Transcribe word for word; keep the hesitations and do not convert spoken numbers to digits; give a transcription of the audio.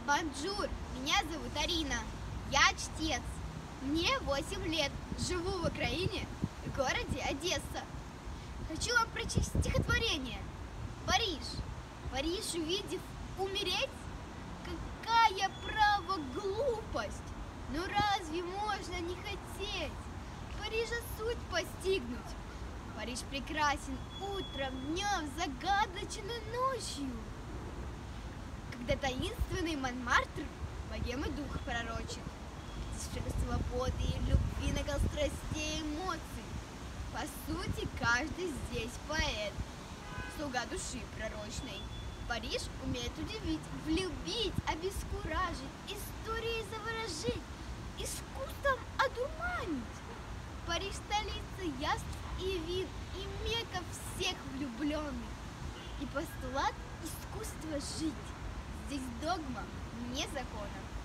Бонжур, меня зовут Арина. Я чтец. Мне восемь лет. Живу в Украине, в городе Одесса. Хочу вам прочесть стихотворение. Париж. Париж, увидев, умереть? Какая право глупость! Но разве можно не хотеть Парижа суть постигнуть? Париж прекрасен утром, днем, загадочной ночью, когда таинственный Монмартр богемы дух пророчит. Здесь свободы и любви, накал страстей и эмоций. По сути, каждый здесь поэт, слуга души пророчной. Париж умеет удивить, влюбить, обескуражить, историей заворожить, искусством одурманить. Париж — столица яств и вин, и мека всех влюбленных. И постулат искусства жить. Здесь догма, не закона.